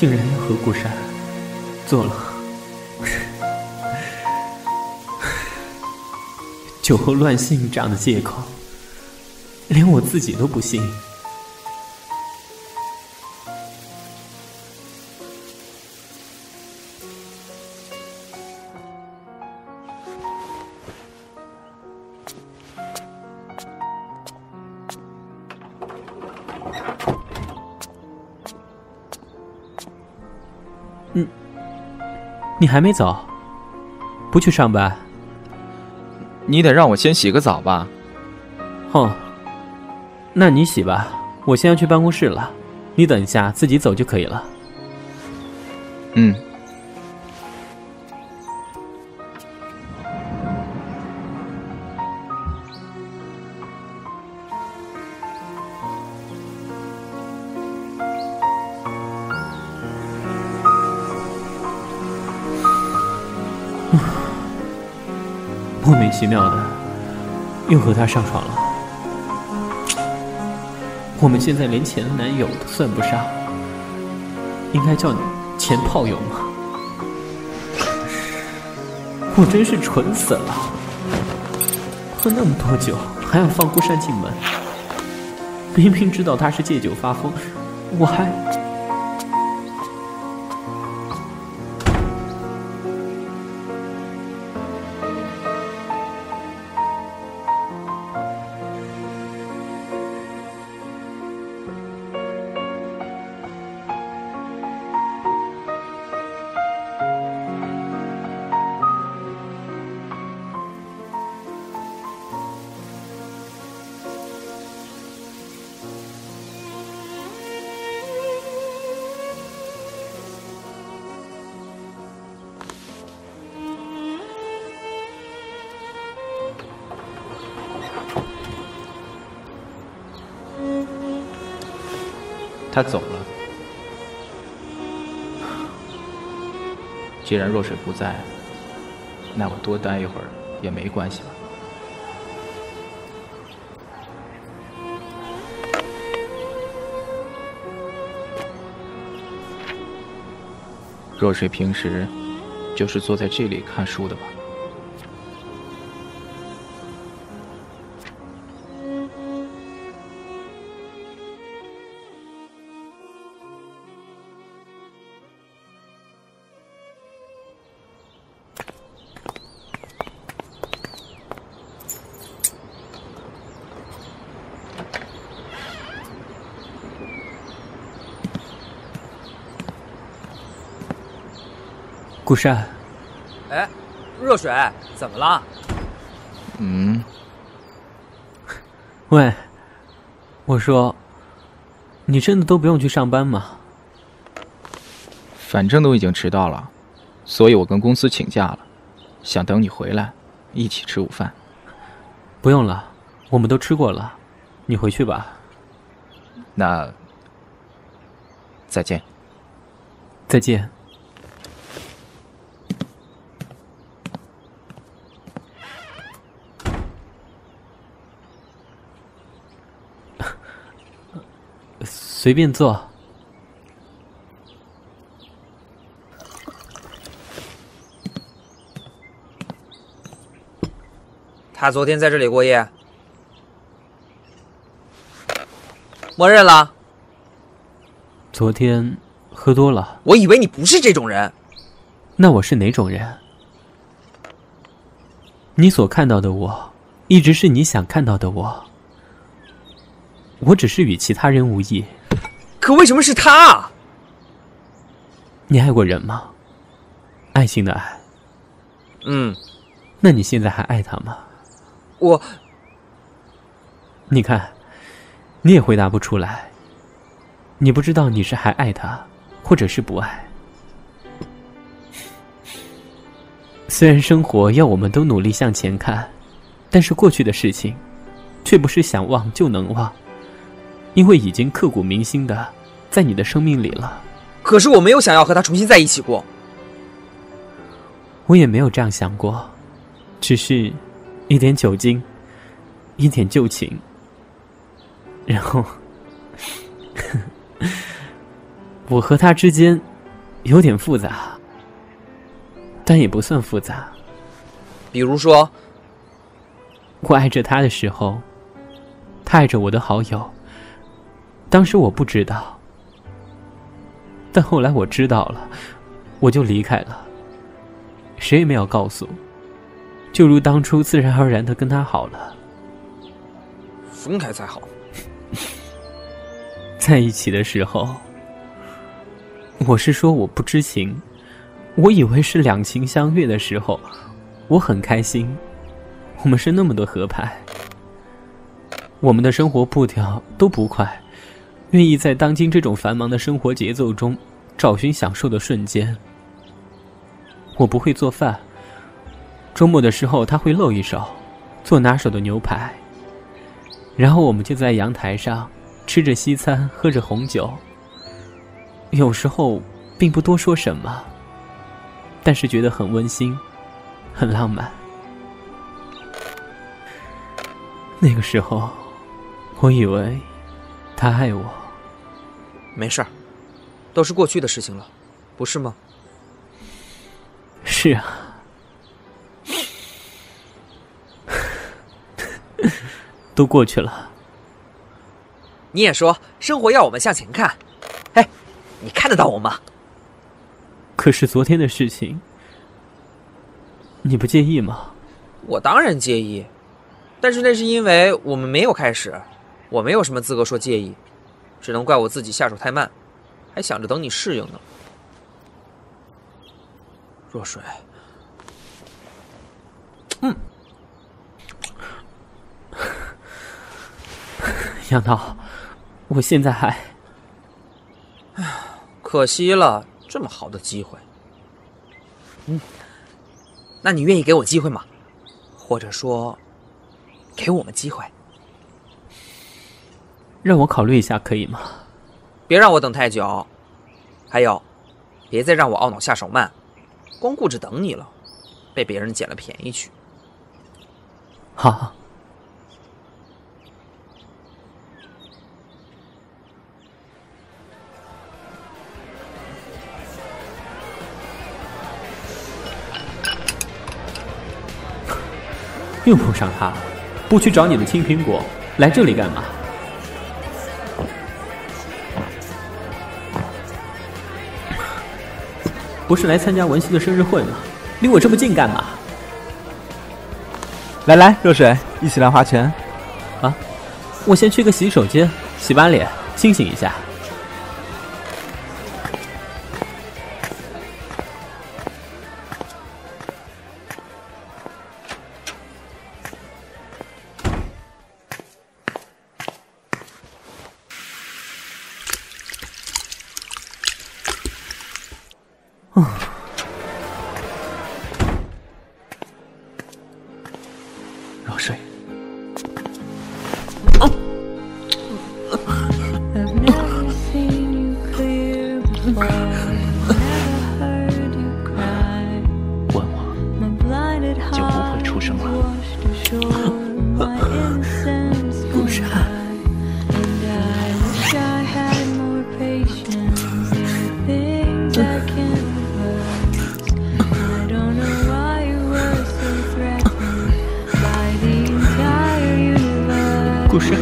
竟然要和顾山做了酒后乱性这样的借口，连我自己都不信。你还没走？不去上班？ 你得让我先洗个澡吧。 哦，那你洗吧，我先要去办公室了，你等一下自己走就可以了。 嗯。 莫名其妙的又和他上床了。我们现在连前男友都算不上，应该叫前炮友吗？我真是蠢死了，喝那么多酒还要放顾山进门，明明知道他是借酒发疯，我还…… 他走了。既然若水不在，那我多待一会儿也没关系吧。若水平时就是坐在这里看书的吧？ 顾山， 哎，热水，怎么了？ 喂，我说，你真的都不用去上班吗？ 反正都已经迟到了，所以我跟公司请假了，想等你回来，一起吃午饭。 不用了，我们都吃过了，你回去吧。 那，再见。 再见。随便坐。 他昨天在这里过夜，默认了。 昨天喝多了。 我以为你不是这种人。 那我是哪种人？你所看到的我，一直是你想看到的我。我只是与其他人无异。 可为什么是他啊？ 你爱过人吗？爱情的爱。那你现在还爱他吗？你看，你也回答不出来。你不知道你是还爱他，或者是不爱。虽然生活要我们都努力向前看，但是过去的事情，却不是想忘就能忘。因为已经刻骨铭心的在你的生命里了。 可是我没有想要和他重新在一起过。 我也没有这样想过，只是一点酒精，一点旧情，然后我和他之间有点复杂，但也不算复杂。 比如说， 我爱着他的时候，他爱着我的好友。当时我不知道，但后来我知道了，我就离开了，谁也没有告诉，就如当初自然而然地跟他好了。 分开才好。 在一起的时候，我是说我不知情，我以为是两情相悦的时候，我很开心，我们是那么的合拍，我们的生活步调都不快，愿意在当今这种繁忙的生活节奏中找寻享受的瞬间。我不会做饭，周末的时候他会露一手，做拿手的牛排，然后我们就在阳台上吃着西餐，喝着红酒。有时候并不多说什么，但是觉得很温馨，很浪漫。那个时候我以为他爱我。 没事儿，都是过去的事情了，不是吗？ 是啊。都过去了。 你也说生活要我们向前看，哎，你看得到我吗？ 可是昨天的事情，你不介意吗？ 我当然介意，但是那是因为我们没有开始，我没有什么资格说介意，只能怪我自己下手太慢，还想着等你适应呢。若水， 杨涛，我现在还…… 可惜了，这么好的机会。那你愿意给我机会吗？或者说，给我们机会？ 让我考虑一下，可以吗？ 别让我等太久。还有，别再让我懊恼下手慢，光顾着等你了，被别人捡了便宜去。 好。又碰上他了，不去找你的青苹果，来这里干嘛？不是来参加文熙的生日会吗？离我这么近干嘛？ 来，热水，一起来划拳。 啊，我先去个洗手间，洗把脸，清醒一下。 若水，问我就不会出声了。 不是。故事。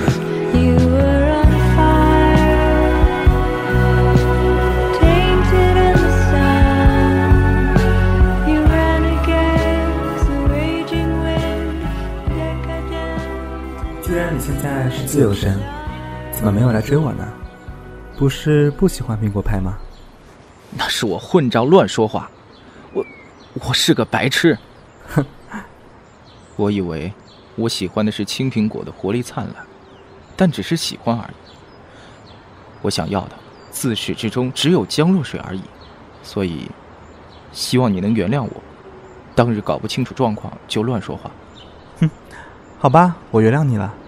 既然你现在是自由身，怎么没有来追我呢？不是不喜欢苹果派吗？ 那是我混账乱说话，我是个白痴。 哼， 我以为我喜欢的是青苹果的活力灿烂，但只是喜欢而已。我想要的自始至终只有江若水而已，所以希望你能原谅我，当日搞不清楚状况就乱说话。 哼，好吧，我原谅你了。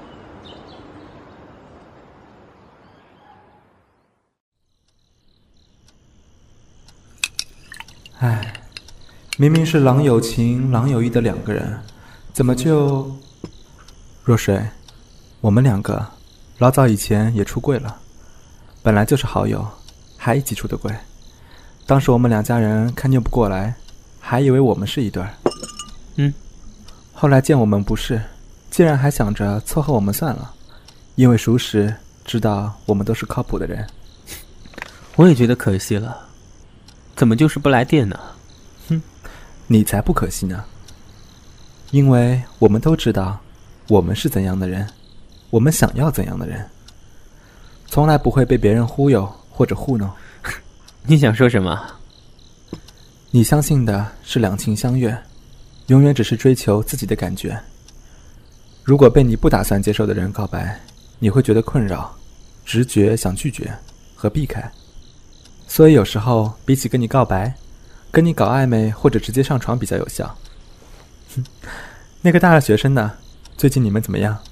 唉，明明是郎有情郎有意的两个人，怎么就……若水，我们两个老早以前也出柜了，本来就是好友，还一起出的柜， 当时我们两家人看拗不过来，还以为我们是一对儿。后来见我们不是，竟然还想着撮合我们算了，因为熟识，知道我们都是靠谱的人。 我也觉得可惜了，怎么就是不来电呢？ 你才不可惜呢。因为我们都知道，我们是怎样的人，我们想要怎样的人，从来不会被别人忽悠或者糊弄。 你想说什么？ 你相信的是两情相悦，永远只是追求自己的感觉。如果被你不打算接受的人告白，你会觉得困扰，直觉想拒绝和避开。所以有时候比起跟你告白，跟你搞暧昧或者直接上床比较有效。那个大二学生呢？最近你们怎么样？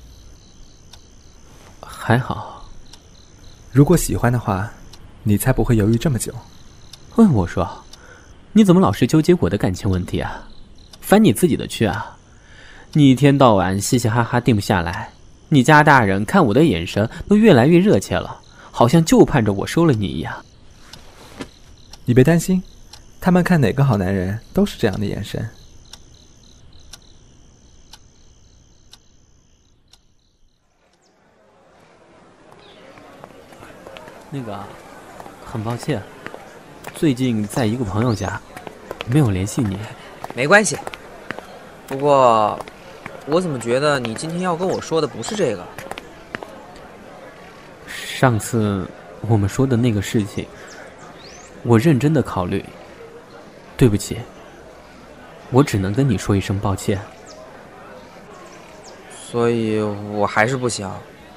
还好。 如果喜欢的话，你才不会犹豫这么久。 问我说，你怎么老是纠结我的感情问题啊？烦你自己的去啊！你一天到晚嘻嘻哈哈定不下来，你家大人看我的眼神都越来越热切了，好像就盼着我收了你一样。 你别担心，他们看哪个好男人都是这样的眼神。 那个，很抱歉，最近在一个朋友家，没有联系你。 没关系，不过我怎么觉得你今天要跟我说的不是这个？ 上次我们说的那个事情，我认真的考虑。对不起，我只能跟你说一声抱歉。 所以我还是不想。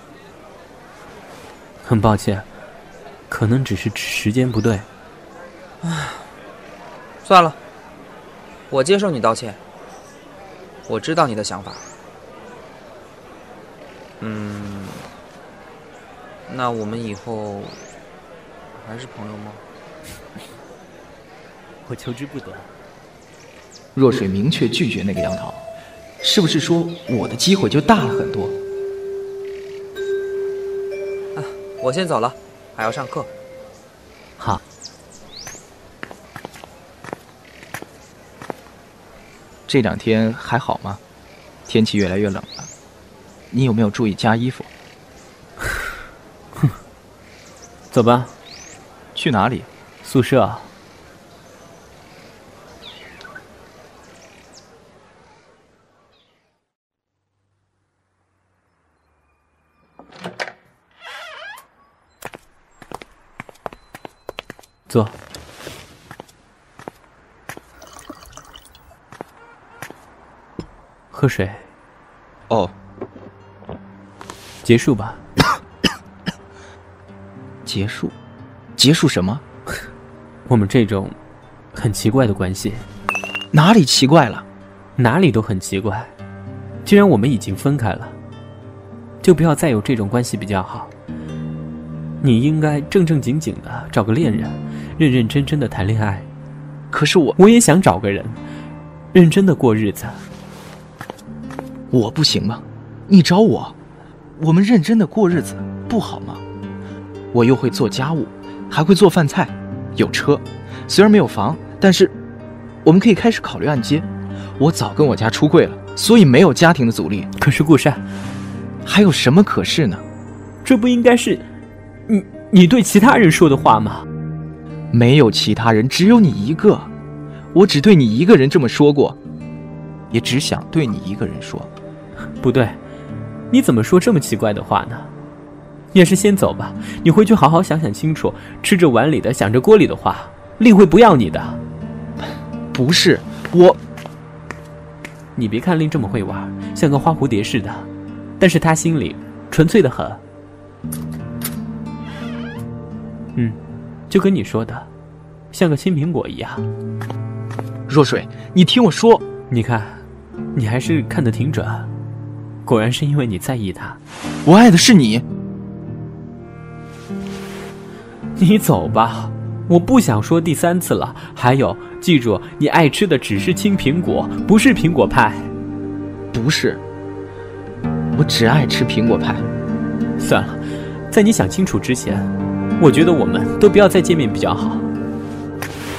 很抱歉，可能只是时间不对。 算了，我接受你道歉。我知道你的想法。那我们以后还是朋友吗？ 我求之不得。 若水明确拒绝那个杨桃，是不是说我的机会就大了很多？ 我先走了，还要上课。 好。 这两天还好吗？天气越来越冷了，你有没有注意加衣服？ 走吧。 去哪里？ 宿舍。坐。喝水。 哦。 结束吧。 结束？结束什么？ 我们这种很奇怪的关系。 哪里奇怪了？ 哪里都很奇怪。既然我们已经分开了，就不要再有这种关系比较好。你应该正正经经的找个恋人，认认真真的谈恋爱。 可是我也想找个人，认真的过日子。 我不行吗？你找我，我们认真的过日子不好吗？我又会做家务，还会做饭菜，有车，虽然没有房，但是我们可以开始考虑按揭。我早跟我家出柜了，所以没有家庭的阻力。 可是顾善， 还有什么可是呢？ 这不应该是你对其他人说的话吗？ 没有其他人，只有你一个。我只对你一个人这么说过，也只想对你一个人说。 不对，你怎么说这么奇怪的话呢？也是先走吧，你回去好好想想清楚，吃着碗里的想着锅里的话，令会不要你的。 不是我， 你别看令这么会玩，像个花蝴蝶似的，但是他心里纯粹的很。就跟你说的，像个青苹果一样。 若水，你听我说， 你看，你还是看得挺准，果然是因为你在意他。 我爱的是你。 你走吧，我不想说第3次了。还有，记住，你爱吃的只是青苹果，不是苹果派。 不是，我只爱吃苹果派。 算了，在你想清楚之前，我觉得我们都不要再见面比较好。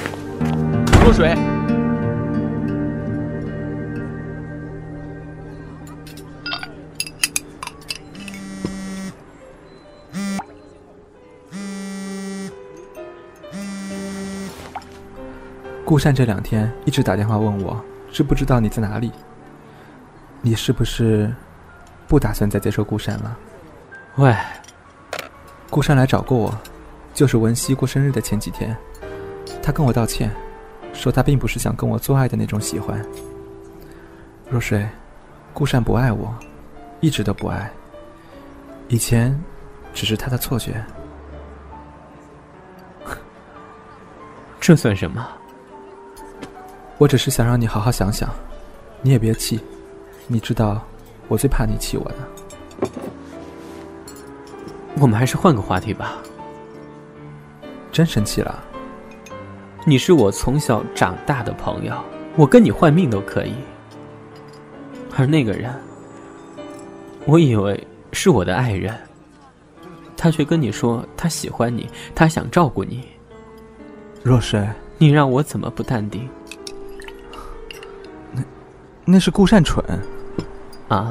若水。 顾善这2天一直打电话问我，知不知道你在哪里？你是不是不打算再接受顾善了？ 喂， 顾善来找过我，就是文熙过生日的前几天，他跟我道歉，说他并不是想跟我做爱的那种喜欢。若水，顾善不爱我，一直都不爱，以前只是他的错觉。 这算什么？ 我只是想让你好好想想，你也别气，你知道我最怕你气我的。 我们还是换个话题吧。 真生气了？ 你是我从小长大的朋友，我跟你换命都可以。而那个人，我以为是我的爱人，他却跟你说他喜欢你，他想照顾你。 若水， 你让我怎么不淡定？ 那是顾善蠢啊。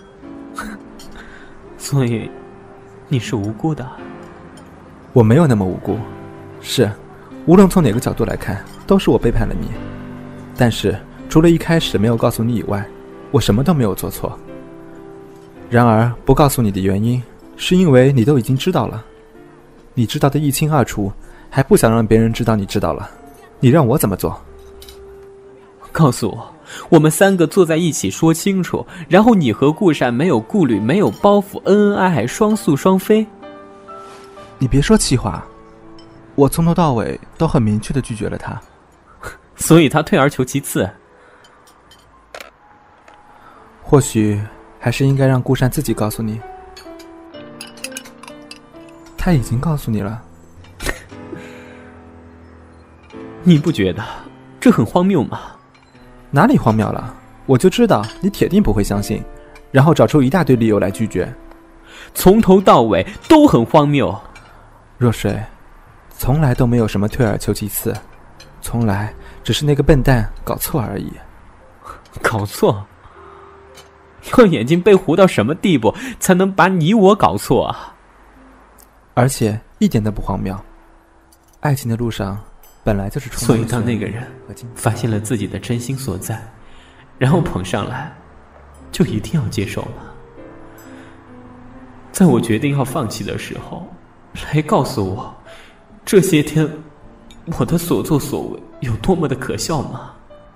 所以你是无辜的？ 我没有那么无辜，是无论从哪个角度来看，都是我背叛了你。但是除了一开始没有告诉你以外，我什么都没有做错。然而不告诉你的原因，是因为你都已经知道了，你知道的一清二楚，还不想让别人知道你知道了，你让我怎么做？ 告诉我，我们3个坐在一起说清楚，然后你和顾善没有顾虑，没有包袱，恩恩爱爱，双宿双飞。 你别说气话，我从头到尾都很明确地拒绝了他。 所以他退而求其次。 或许还是应该让顾善自己告诉你。他已经告诉你了。 你不觉得这很荒谬吗？ 哪里荒谬了？我就知道你铁定不会相信，然后找出一大堆理由来拒绝。 从头到尾都很荒谬。 若水，从来都没有什么退而求其次，从来只是那个笨蛋搞错而已。 搞错？我眼睛被糊到什么地步才能把你我搞错啊？ 而且一点都不荒谬。爱情的路上本来就是充满。 所以当那个人发现了自己的真心所在，然后捧上来，就一定要接受了。在我决定要放弃的时候，来告诉我，这些天我的所作所为有多么的可笑吗？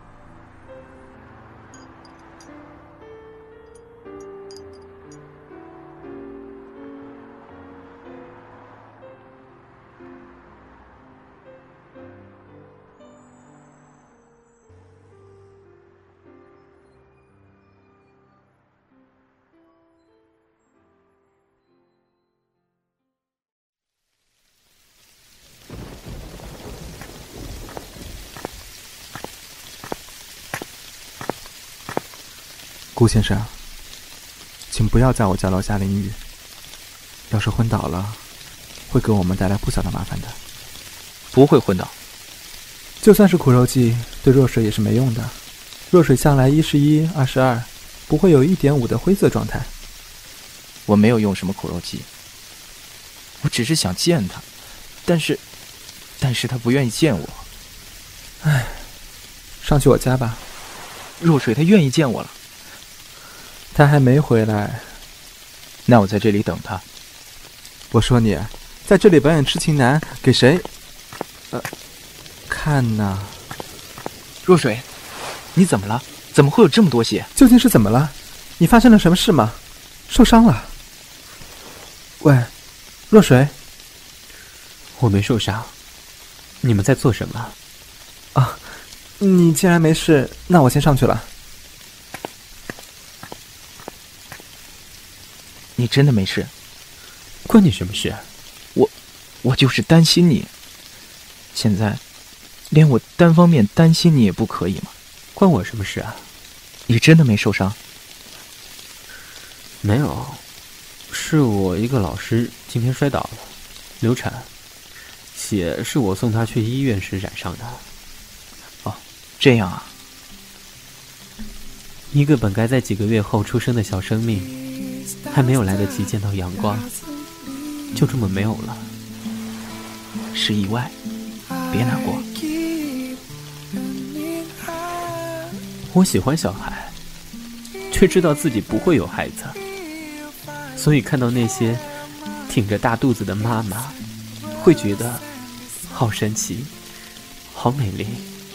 顾先生，请不要在我家楼下淋雨，要是昏倒了，会给我们带来不小的麻烦的。 不会昏倒。 就算是苦肉计，对若水也是没用的。若水向来1是1，2是2，不会有1.5的灰色状态。 我没有用什么苦肉计，我只是想见他，但是他不愿意见我。 唉，上去我家吧。 若水他愿意见我了。 他还没回来。 那我在这里等他。 我说你在这里表演痴情男给谁看呢？ 若水，你怎么了？怎么会有这么多血？ 究竟是怎么了？你发生了什么事吗？受伤了？喂，若水。 我没受伤。你们在做什么？ 啊，你既然没事，那我先上去了。 你真的没事？ 关你什么事？ 我就是担心你。现在连我单方面担心你也不可以吗？ 关我什么事啊？ 你真的没受伤？ 没有，是我一个老师今天摔倒了，流产，血是我送他去医院时染上的。 哦， 这样啊。 一个本该在几个月后出生的小生命，还没有来得及见到阳光，就这么没有了。 是意外，别难过。 我喜欢小孩，却知道自己不会有孩子，所以看到那些挺着大肚子的妈妈，会觉得好神奇，好美丽。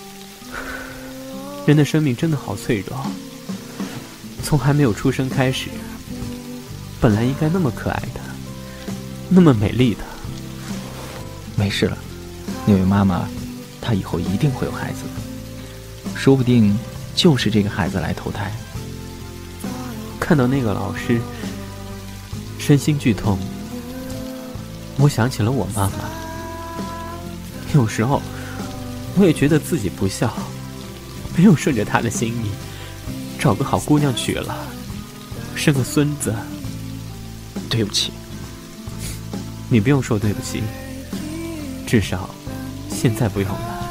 人的生命真的好脆弱，从还没有出生开始，本来应该那么可爱的，那么美丽的。 没事了，那位妈妈，她以后一定会有孩子的，说不定就是这个孩子来投胎。 看到那个老师，身心剧痛，我想起了我妈妈。有时候，我也觉得自己不孝，没有顺着她的心意，找个好姑娘娶了，生个孙子。 对不起。 你不用说对不起，至少现在不用了。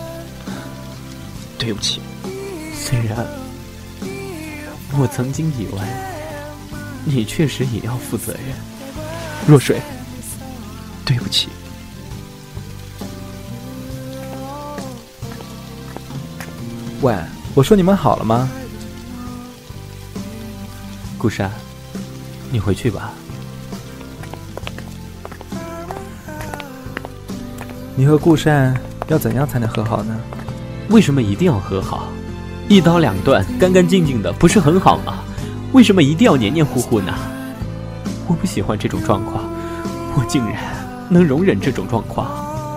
对不起。 虽然我曾经以为你确实也要负责任。 若水，对不起。 喂，我说你们好了吗？ 顾山，你回去吧。 你和顾善要怎样才能和好呢？ 为什么一定要和好？一刀两断，干干净净的，不是很好吗？为什么一定要黏黏糊糊呢？我不喜欢这种状况，我竟然能容忍这种状况。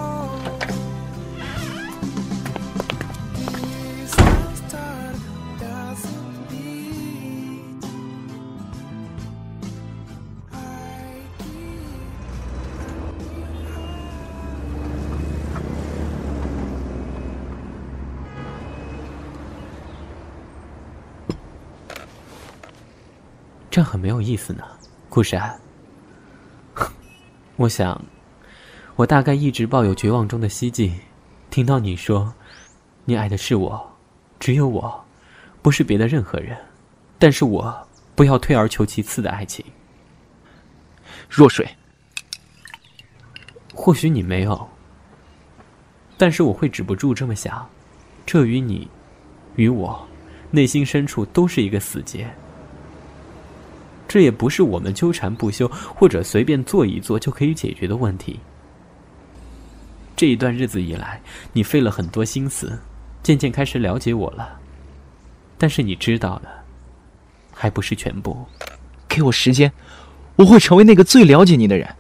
这很没有意思呢，顾山。我想，我大概一直抱有绝望中的希冀，听到你说，你爱的是我，只有我，不是别的任何人。但是我不要退而求其次的爱情。 若水， 或许你没有，但是我会止不住这么想，这与你，与我，内心深处都是一个死结。这也不是我们纠缠不休或者随便做一做就可以解决的问题。这一段日子以来，你费了很多心思，渐渐开始了解我了。但是你知道的，还不是全部。 给我时间，我会成为那个最了解你的人。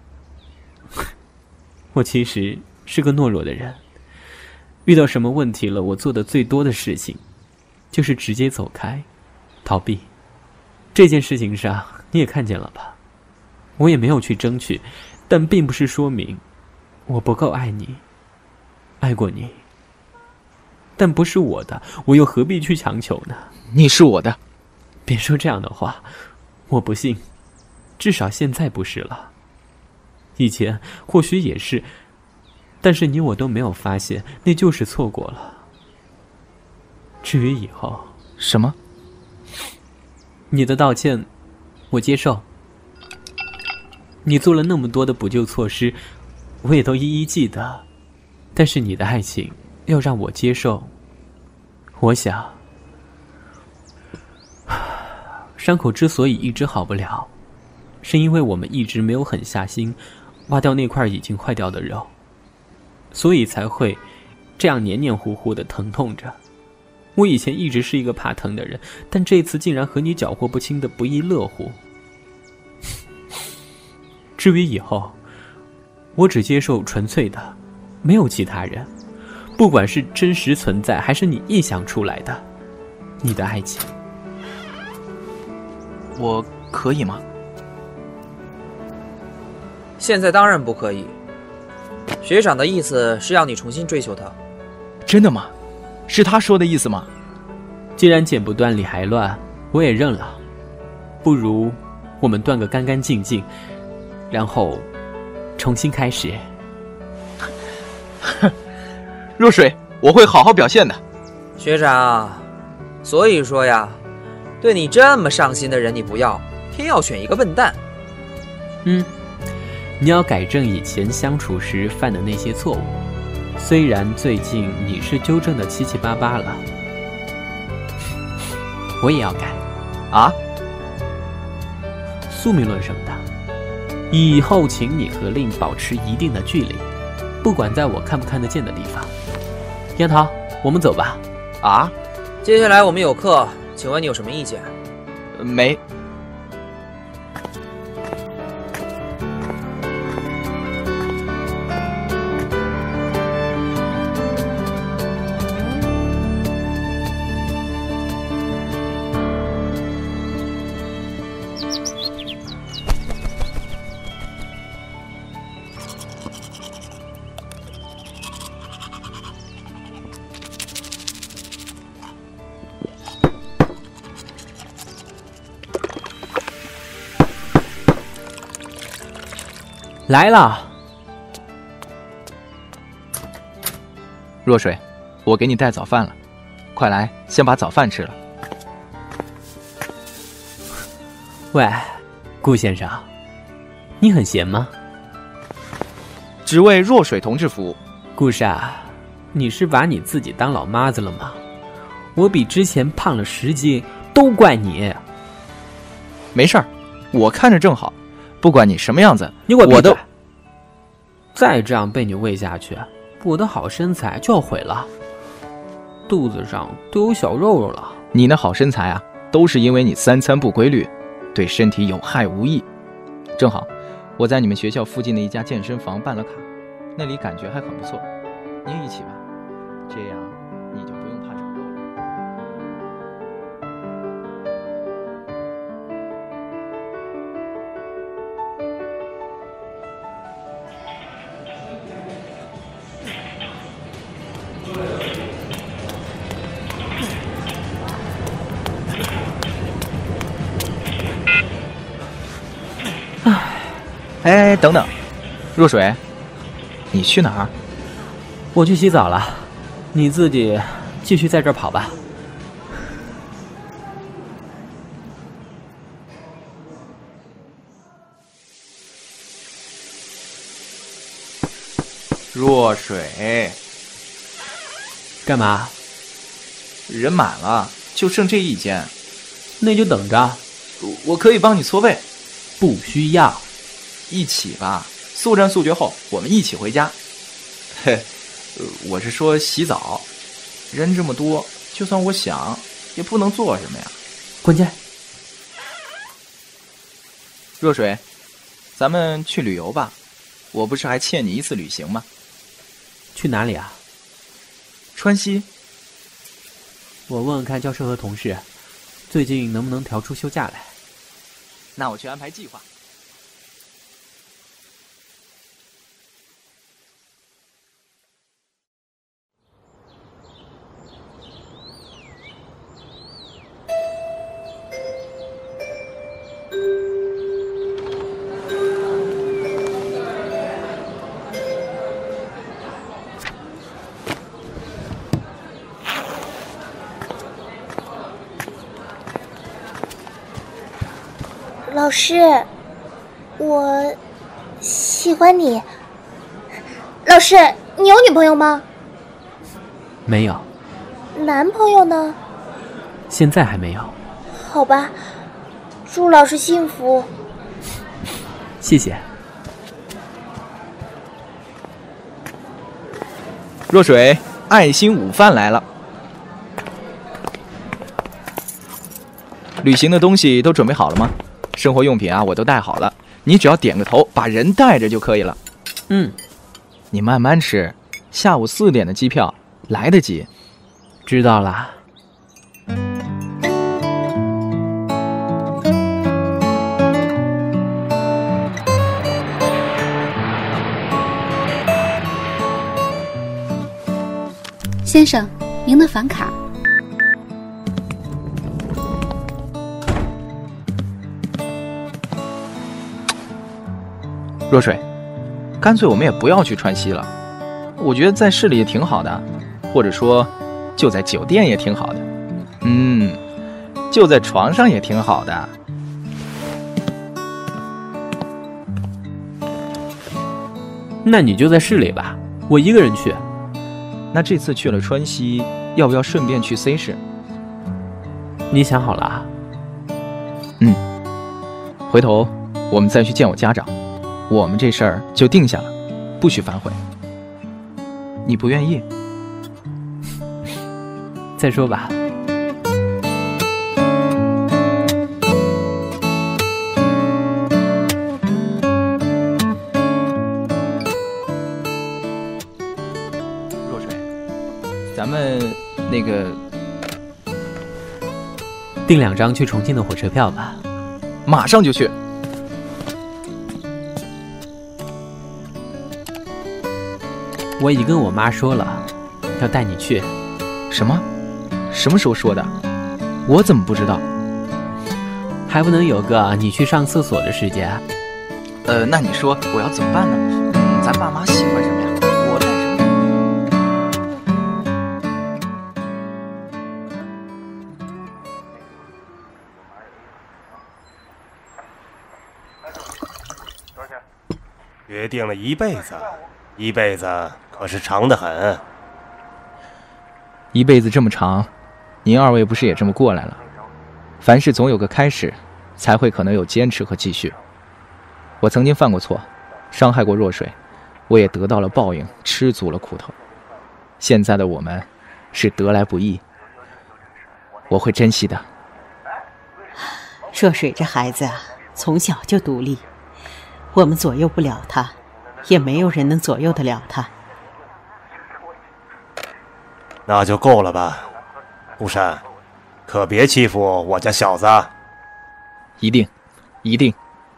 我其实是个懦弱的人，遇到什么问题了，我做的最多的事情，就是直接走开，逃避。这件事情上，你也看见了吧？我也没有去争取，但并不是说明我不够爱你，爱过你，但不是我的，我又何必去强求呢？ 你是我的。 别说这样的话，我不信，至少现在不是了。以前或许也是，但是你我都没有发现，那就是错过了。至于以后， 什么？ 你的道歉，我接受。你做了那么多的补救措施，我也都一一记得。但是你的爱情要让我接受，我想，伤口之所以一直好不了，是因为我们一直没有狠下心挖掉那块已经坏掉的肉，所以才会这样黏黏糊糊的疼痛着。我以前一直是一个怕疼的人，但这次竟然和你搅和不清的不亦乐乎。至于以后，我只接受纯粹的，没有其他人，不管是真实存在还是你臆想出来的，你的爱情。 我可以吗？ 现在当然不可以。学长的意思是要你重新追求他。 真的吗？是他说的意思吗？ 既然剪不断理还乱，我也认了。不如我们断个干干净净，然后重新开始。 若水，我会好好表现的。 学长，所以说呀，对你这么上心的人你不要，偏要选一个笨蛋。 你要改正以前相处时犯的那些错误。虽然最近你是纠正的七七八八了，我也要改。 啊？ 宿命论什么的，以后请你和令保持一定的距离，不管在我看不看得见的地方。杨桃，我们走吧。 啊？ 接下来我们有课，请问你有什么意见？ 没。 来了。 若水，我给你带早饭了，快来，先把早饭吃了。 喂，顾先生，你很闲吗？ 只为若水同志服务。 顾煞，你是把你自己当老妈子了吗？我比之前胖了10斤，都怪你。 没事儿，我看着正好，不管你什么样子， 你给我闭嘴！ 都再这样被你喂下去，我的好身材就要毁了，肚子上都有小肉肉了。 你那好身材啊，都是因为你3餐不规律，对身体有害无益。正好，我在你们学校附近的一家健身房办了卡，那里感觉还很不错，你也一起吧，这样你就不用怕长肉了。哎，等等，若水，你去哪儿？ 我去洗澡了，你自己继续在这儿跑吧。 若水， 干嘛？ 人满了，就剩这一间， 那就等着。 我可以帮你搓背。 不需要。 一起吧，速战速决后，我们一起回家。嘿，我是说洗澡，人这么多，就算我想，也不能做什么呀。 滚开！ 若水，咱们去旅游吧，我不是还欠你一次旅行吗？ 去哪里啊？ 川西。 我问问看教授和同事，最近能不能调出休假来。 那我去安排计划。 老师，我喜欢你。老师，你有女朋友吗？ 没有。 男朋友呢？ 现在还没有。 好吧，祝老师幸福。 谢谢。 若水，爱心午饭来了。旅行的东西都准备好了吗？生活用品啊，我都带好了，你只要点个头，把人带着就可以了。你慢慢吃，下午4点的机票来得及。 知道了。 先生，您的房卡。 若水，干脆我们也不要去川西了，我觉得在市里也挺好的，或者说就在酒店也挺好的，就在床上也挺好的。 那你就在市里吧，我一个人去。 那这次去了川西，要不要顺便去 C 市？ 你想好了啊？ 回头我们再去见我家长，我们这事儿就定下了，不许反悔。你不愿意？ 再说吧。 若水，咱们那个订2张去重庆的火车票吧。 马上就去。 我已经跟我妈说了，要带你去。 什么？什么时候说的？我怎么不知道？ 还不能有个你去上厕所的时间？ 那你说我要怎么办呢？咱爸妈喜欢什么呀？我带什么？ 约定了一辈子，一辈子可是长得很。 一辈子这么长，您二位不是也这么过来了？凡事总有个开始，才会可能有坚持和继续。我曾经犯过错，伤害过若水，我也得到了报应，吃足了苦头。现在的我们是得来不易，我会珍惜的。 若水这孩子啊，从小就独立，我们左右不了他，也没有人能左右得了他。 那就够了吧，顾山，可别欺负我家小子。 一定，一定。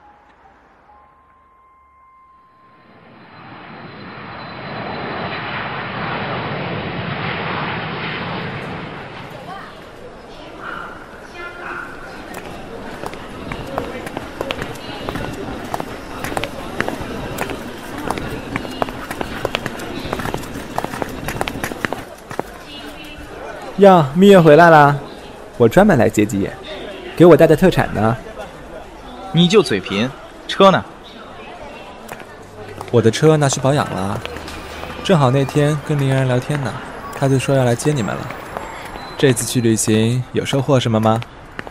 哟，蜜月回来啦！我专门来接机，给我带的特产呢。 你就嘴贫，车呢？ 我的车拿去保养了，正好那天跟林然聊天呢，他就说要来接你们了。这次去旅行有收获什么吗？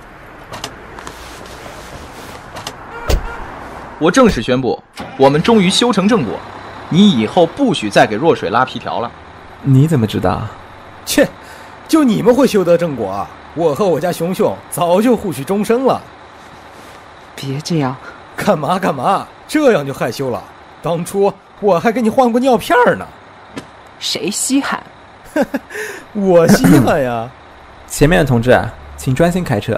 我正式宣布，我们终于修成正果，你以后不许再给若水拉皮条了。 你怎么知道？ 切！就你们会修得正果，我和我家熊熊早就互许终生了。 别这样， 干嘛？这样就害羞了？当初我还给你换过尿片呢。 谁稀罕？ 我稀罕呀！ 前面的同志，请专心开车。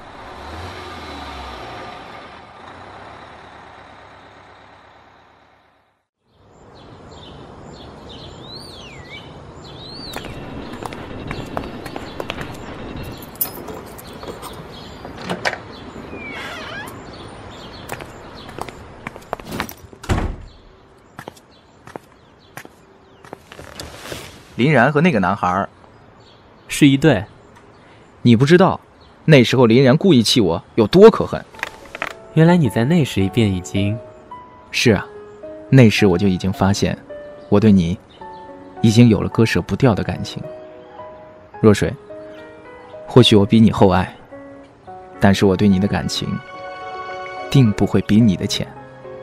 林然和那个男孩是一对。 你不知道，那时候林然故意气我有多可恨。 原来你在那时便已经…… 是啊，那时我就已经发现，我对你已经有了割舍不掉的感情。若水，或许我比你厚爱，但是我对你的感情定不会比你的浅。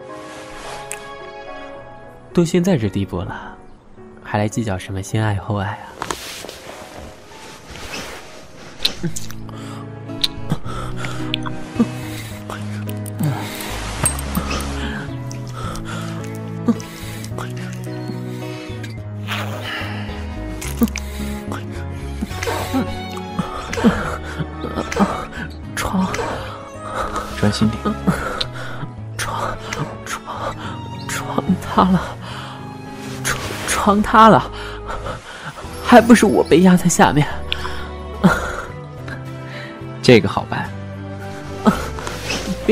都现在这地步了，还来计较什么先爱后爱啊？ 专心点。 床塌了，床塌了，还不是我被压在下面。 这个好办。 别，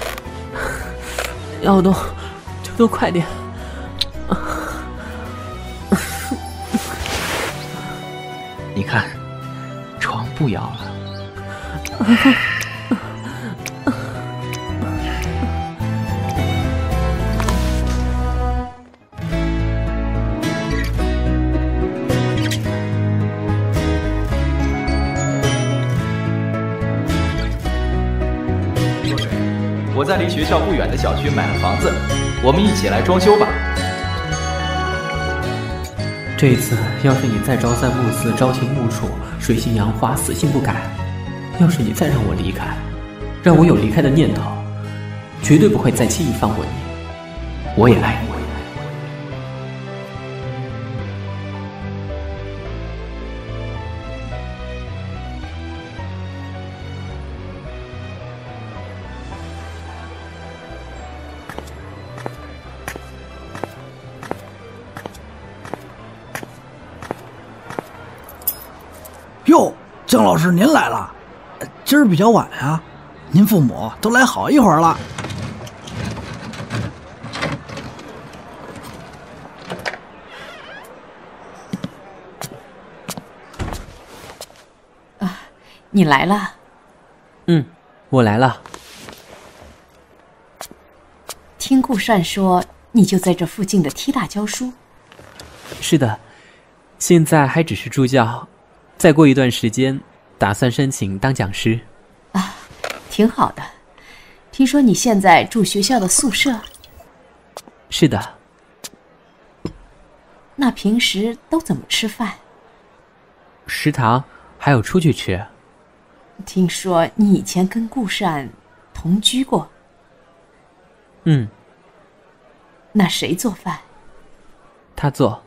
要动就动快点。 你看。 看，床不摇了。 我在离学校不远的小区买了房子，我们一起来装修吧。 这一次，要是你再朝三暮四、朝秦暮楚、水性杨花、死性不改，要是你再让我离开，让我有离开的念头，绝对不会再轻易放过你。我也爱你。 哟，郑老师您来了，今儿比较晚啊，您父母都来好一会儿了。 你来了？ 我来了。 听顾善说你就在这附近的 T 大教书？ 是的，现在还只是助教，再过一段时间打算申请当讲师。 啊，挺好的。听说你现在住学校的宿舍？ 是的。 那平时都怎么吃饭？ 食堂，还有出去吃。 听说你以前跟顾善同居过？那谁做饭？ 他做。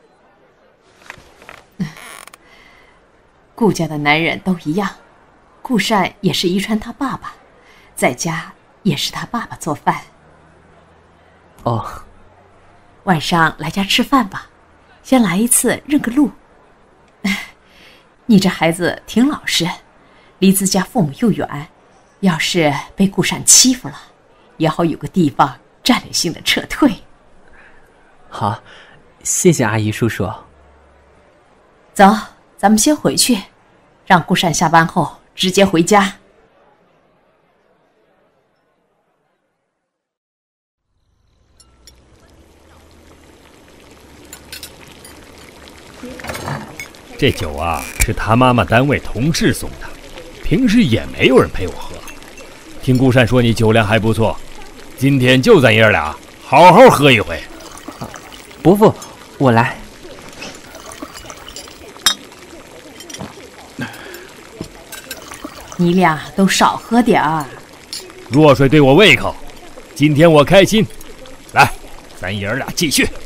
顾家的男人都一样，顾善也是遗传他爸爸，在家也是他爸爸做饭。 哦， 晚上来家吃饭吧，先来一次认个路。你这孩子挺老实，离自家父母又远，要是被顾善欺负了，也好有个地方战略性的撤退。 好，谢谢阿姨叔叔。 走，咱们先回去，让顾善下班后直接回家。 这酒啊，是他妈妈单位同事送的，平时也没有人陪我喝。听顾善说你酒量还不错，今天就咱爷俩好好喝一回。 伯父，我来。 你俩都少喝点儿。 若水对我胃口，今天我开心。来，咱爷俩继续。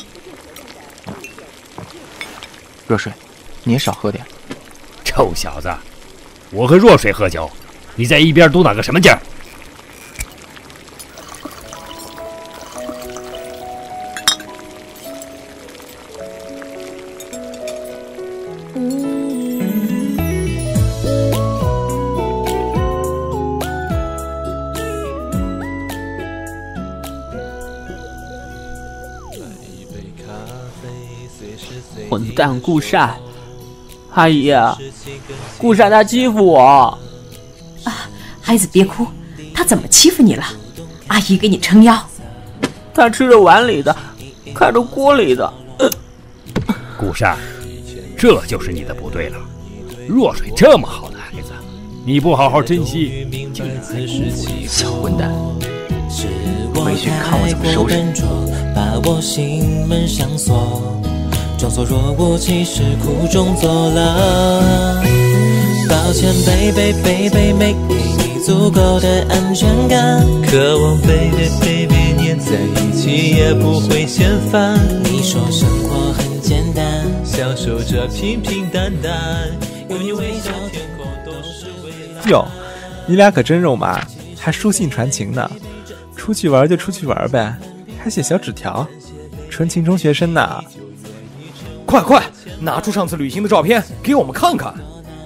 若水，你也少喝点。 臭小子，我和若水喝酒，你在一边嘟囔个什么劲儿？ 混蛋顾善！阿姨，顾善他欺负我。 孩子别哭，他怎么欺负你了？阿姨给你撑腰。 他吃着碗里的，看着锅里的。 顾善，这就是你的不对了。若水这么好的孩子，你不好好珍惜，竟然还辜负了。 小混蛋，回去看我怎么收拾你。 把我心门上锁，装作若无其事，苦中作乐。抱歉，baby，没给你足够的安全感，渴望baby黏在一起也不会嫌烦。你说生活很简单，享受着平平淡淡，有你微笑，天空都是未来。 哟，你俩可真肉麻，还书信传情呢。出去玩就出去玩呗，还写小纸条，纯情中学生呢。 快拿出上次旅行的照片给我们看看。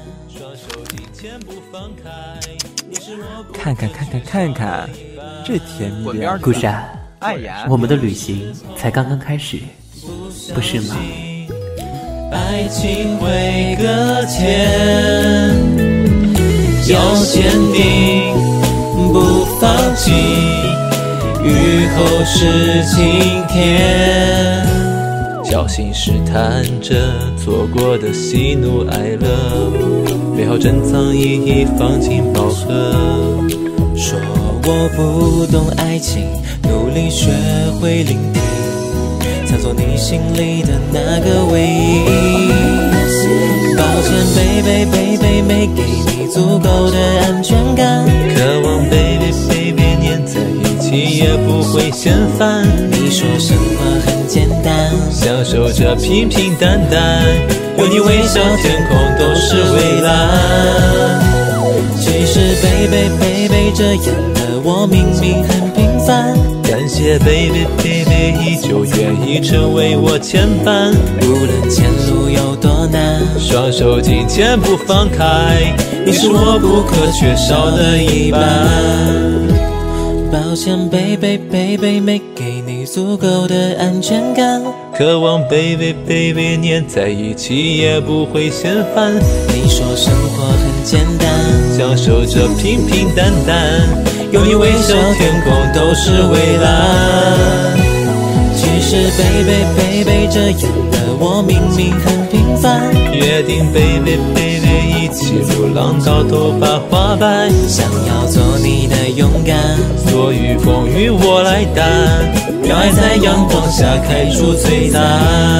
看，这甜蜜的。 顾善，我们的旅行才刚刚开始，不是吗？ 爱情会搁浅，要坚定不放弃，雨后是晴天。小心试探着错过的喜怒哀乐，美好珍藏一一放进宝盒。说我不懂爱情，努力学会聆听，探索你心里的那个唯一。抱歉 baby 没给你足够的安全感，渴望 baby 黏在一起也不会嫌烦。你说生活很简单，享受着平平淡淡，有你微笑天空都是蔚蓝。其实 baby 这样的我明明很平凡，感谢 baby 依旧愿意成为我牵绊。无论前路有多难，双手紧牵不放开，你是我不可缺少的一半。抱歉 baby 没给你足够的安全感，渴望 baby 黏在一起也不会嫌烦。你说生活很简单，享受着平平淡淡，有你微笑天空都是蔚蓝。其实 baby 这样的我明明很平凡，约定 baby 一起流浪到头发花白，想要做你的勇敢，所有风雨我来担，让爱在阳光下开出璀璨。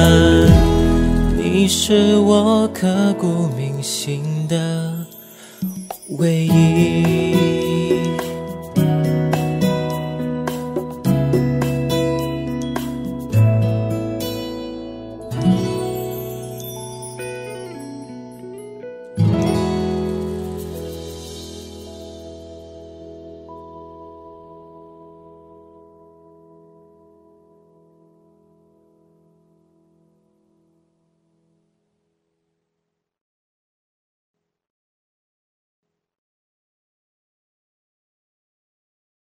你是我刻骨铭心的唯一。